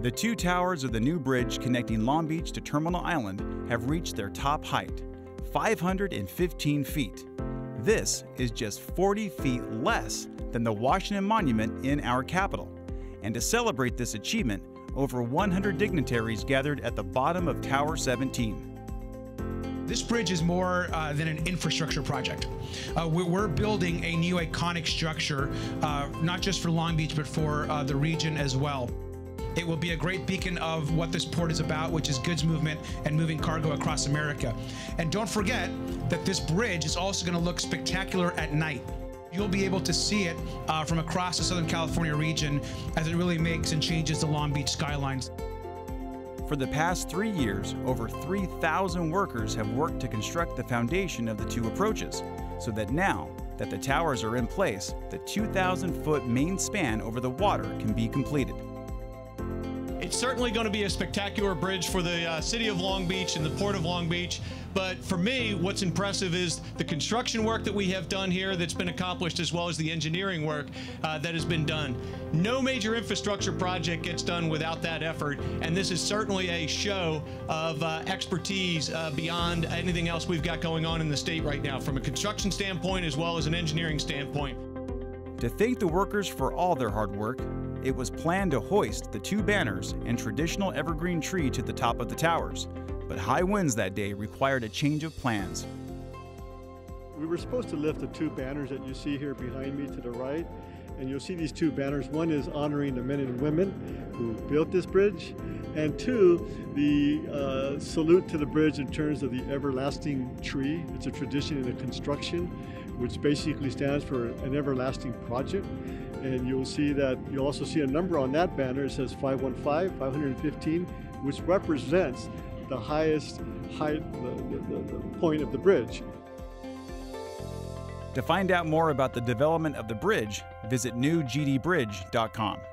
The two towers of the new bridge connecting Long Beach to Terminal Island have reached their top height, 515 feet. This is just 40 feet less than the Washington Monument in our capital. And to celebrate this achievement, over 100 dignitaries gathered at the bottom of Tower 17. This bridge is more than an infrastructure project. We're building a new iconic structure, not just for Long Beach, but for the region as well. It will be a great beacon of what this port is about, which is goods movement and moving cargo across America. And don't forget that this bridge is also going to look spectacular at night. You'll be able to see it from across the Southern California region as it really makes and changes the Long Beach skylines. For the past 3 years, over 3,000 workers have worked to construct the foundation of the two approaches, so that now that the towers are in place, the 2,000-foot main span over the water can be completed. It's certainly going to be a spectacular bridge for the city of Long Beach and the port of Long Beach. But for me, what's impressive is the construction work that we have done here that's been accomplished, as well as the engineering work that has been done. No major infrastructure project gets done without that effort, and this is certainly a show of expertise beyond anything else we've got going on in the state right now, from a construction standpoint as well as an engineering standpoint. To thank the workers for all their hard work, it was planned to hoist the two banners and traditional evergreen tree to the top of the towers, but high winds that day required a change of plans. We were supposed to lift the two banners that you see here behind me to the right, and you'll see these two banners. One is honoring the men and women who built this bridge, and two, the salute to the bridge in terms of the everlasting tree. It's a tradition in the construction, which basically stands for an everlasting project. And you'll also see a number on that banner. It says 515, 515, which represents the highest height, the point of the bridge. To find out more about the development of the bridge, visit newgdbridge.com.